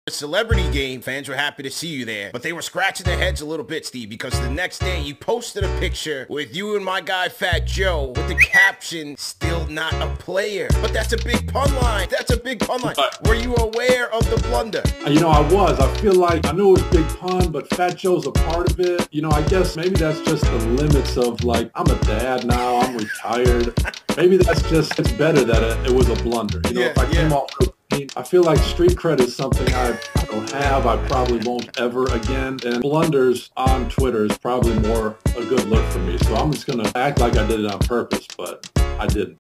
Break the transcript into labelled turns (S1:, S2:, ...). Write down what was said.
S1: celebrity game, fans were happy to see you there, but they were scratching their heads a little bit, Steve, because the next day you posted a picture with you and my guy Fat Joe with the caption, "Still not a player." But that's a big pun line. That's a big pun line. Were you aware of the blunder?
S2: I was. I feel like I knew it was big pun, but Fat Joe's a part of it. I guess maybe that's just the limits of, like, I'm a dad now, I'm retired. Maybe it's better that it was a blunder. If I came off clean, I feel like street cred is something I don't have. I probably won't ever again. And blunders on Twitter is probably more a good look for me. So I'm just going to act like I did it on purpose, but I didn't.